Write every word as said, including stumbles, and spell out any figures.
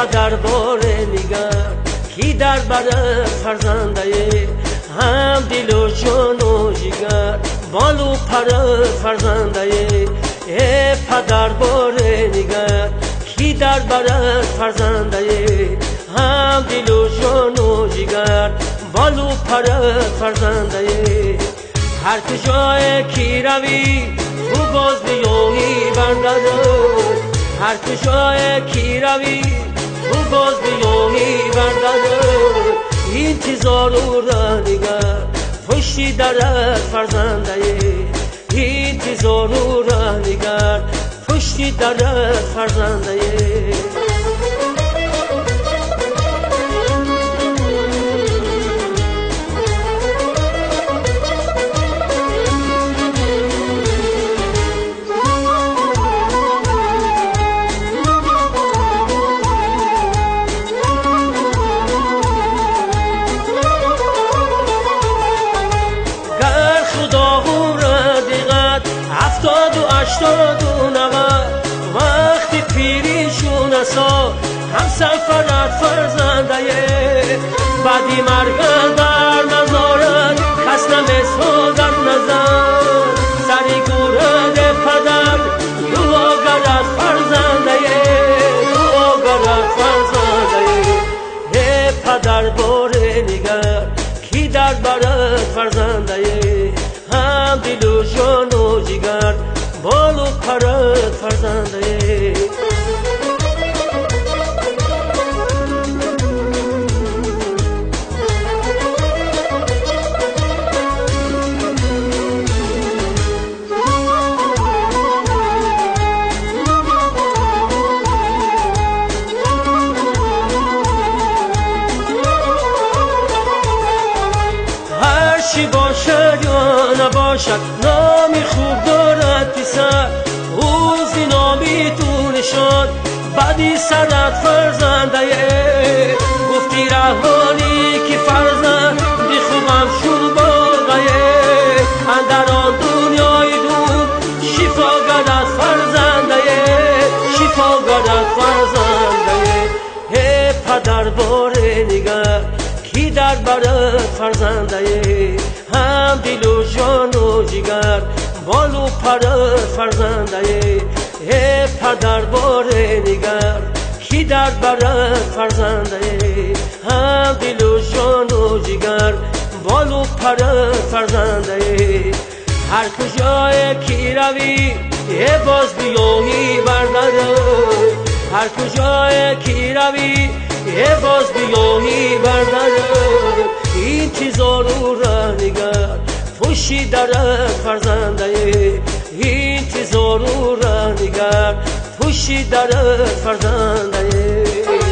پدر باره نگر کی در بر فرزنده هم دل و جان و جگر بال و پر فرزنده ای پدر باره نگر کی در بر فرزنده هم دل و جان و جگر بال و پر فرزنده هر کجای کی روی تو باز بیایی برداره هر کجای کی روی تو باز بیایی برداره انتظار او را نگر پشتی در فرزنده انتظار او را نگر پشتی در فرزنده هفتاد و هشتاد و نود وقتی پیریشون اسا هم سفرت فرزنده بعدی مرگ در نظارت کس نمیسو در نظر سری گورد پدر دعا گرد فرزنده دعا گرد فرزنده ای پدر باره نگر کی در برد فرزنده هم دل و جان و جگر بال و پر فرزنده هر چی باشد یا نباشد نامی خوب دارد پسر او زینامی تو نشد بعدی سرت فرزنده گفتی رهانی که فرزند بی خوبم شد باقیه اندر آن دنیای دور شفا گردد فرزنده شفا گردد فرزنده ای پدر باره نگر کی در بر فرزنده هم دل و جان و جگر بال و پر فرزنده ای پدر باره نگر کی در بر فرزنده هم دل و جان و جگر بال و پر فرزنده هر کجای کی روی ای باز بیایی برداره هر کجای کی روی ای باز بیایی برداره انتظار او را نگر پشتی در فرزنده انتظار او را نگر پشتی در فرزنده